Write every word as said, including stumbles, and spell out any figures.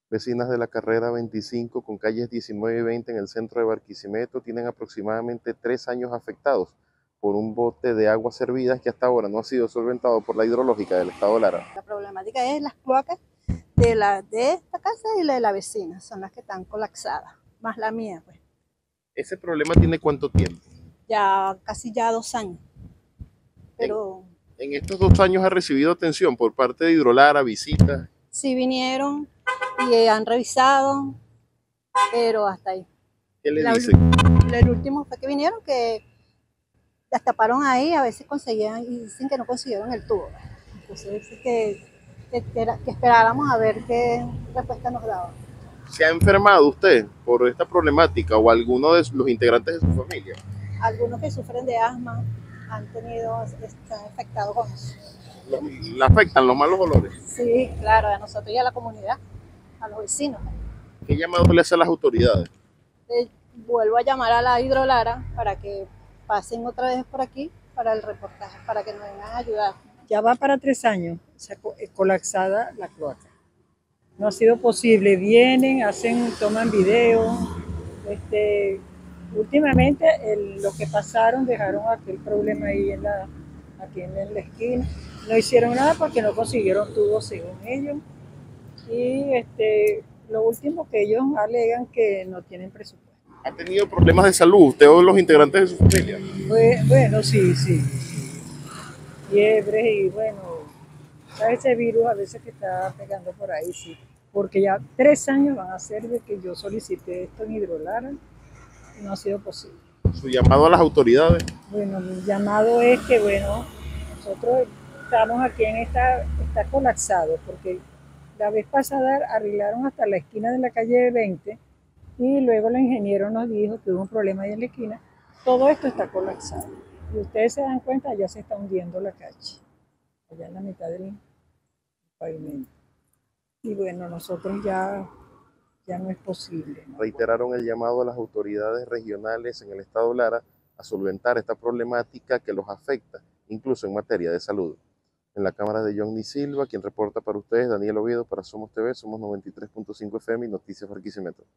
Vecinas de la carrera veinticinco con calles diecinueve y veinte en el centro de Barquisimeto tienen aproximadamente tres años afectados por un bote de aguas servidas que hasta ahora no ha sido solventado por la hidrológica del estado Lara. La problemática es las cloacas de, la, de esta casa y la de la vecina, son las que están colapsadas, más la mía, pues. ¿Ese problema tiene cuánto tiempo? Ya casi ya dos años, En, pero en estos dos años ha recibido atención por parte de Hidrolara, visitas. sí vinieron y han revisado, pero hasta ahí. ¿Qué le La, dicen? el último fue que vinieron, que las taparon ahí, a ver si conseguían, y dicen que no consiguieron el tubo. Entonces que, que, que esperáramos a ver qué respuesta nos daban. ¿Se ha enfermado usted por esta problemática o alguno de los integrantes de su familia? Algunos que sufren de asma han tenido, están afectados con eso. ¿Le afectan los malos olores? Sí, claro, a nosotros y a la comunidad, a los vecinos. ¿Qué llamado le hace a las autoridades? Eh, vuelvo a llamar a la Hidrolara para que pasen otra vez por aquí para el reportaje, para que nos vengan a ayudar. Ya va para tres años colapsada la cloaca. No ha sido posible. Vienen, hacen, toman video. Este, últimamente el, los que pasaron dejaron aquel problema ahí en la, aquí en la esquina. No hicieron nada porque no consiguieron tubos según ellos. Y este, lo último que ellos alegan que no tienen presupuesto. ¿Ha tenido problemas de salud usted o los integrantes de su familia? Pues, bueno, sí, sí. Fiebres y bueno, ese virus a veces que está pegando por ahí, sí. Porque ya tres años van a ser de que yo solicité esto en Hidrolara y no ha sido posible. ¿Su llamado a las autoridades? Bueno, mi llamado es que, bueno, nosotros estamos aquí en esta, está colapsado, porque la vez pasada arreglaron hasta la esquina de la calle veinte y luego el ingeniero nos dijo que hubo un problema ahí en la esquina. Todo esto está colapsado. Y ustedes se dan cuenta, ya se está hundiendo la calle, allá en la mitad del pavimento. Y bueno, nosotros ya, ya no es posible, ¿no? Reiteraron el llamado a las autoridades regionales en el estado Lara a solventar esta problemática que los afecta, incluso en materia de salud. En la cámara de Johnny Silva, quien reporta para ustedes, Daniel Oviedo, para Somos T V, Somos noventa y tres punto cinco F M y Noticias Barquisimeto.